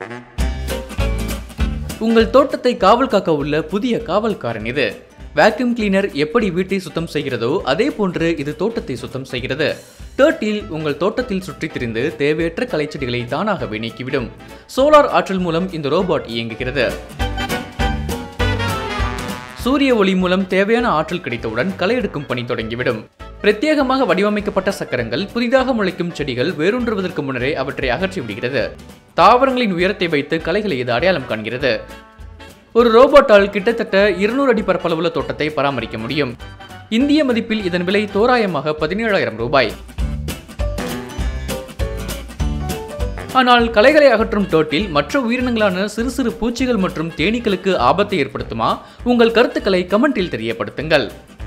உங்கள் தோட்டத்தை காவல் காக்க உள்ள புதிய காவல்காரன் இது. வேக்யூம் கிளீனர் எப்படி வீட்டை சுத்தம் செய்கிறதோ அதே போன்று இது தோட்டத்தை சுத்தம் செய்கிறது. டர்ட்டில் உங்கள் தோட்டத்தில் சுற்றித் திரிந்து தேவையற்ற களைச்செடிகளை தானாகவே நீக்கிவிடும். சோலார் ஆற்றல் மூலம் இந்த ரோபோட் இயங்குகிறது. சூரிய ஒளி மூலம் தேவையான ஆற்றல் கிடைத்தவுடன் களை எடுக்கும் பணி தொடங்கிவிடும். பிரத்யேகமாக வடிவமைக்கப்பட்ட சக்கரங்கள் புதிதாக முளைக்கும் செடிகள் வேரூன்றுவதற்கு முன்னரே அவற்றை அகற்றி விடுகிறது. தாவரங்களின் உயரத்தை வைத்து களைகளை இது அடையாளம் காண்கிறது. ஒரு ரோபோட்டால் கிட்டத்தட்ட 200 அடி பரப்பளவுள்ள தோட்டத்தை பராமரிக்க முடியும். இந்திய மதிப்பில் இதன் விலை தோராயமாக 17,000 ரூபாய். ஆனால் களைகளை அகற்றும் டர்ட்டில் மற்ற உயிரினங்களான சிறு சிறு பூச்சிகள் மற்றும் தேனீக்களுக்கு ஆபத்தை ஏற்படுத்துமா? உங்கள் கருத்துக்களை கமெண்டில் தெரியப்படுத்துங்கள்.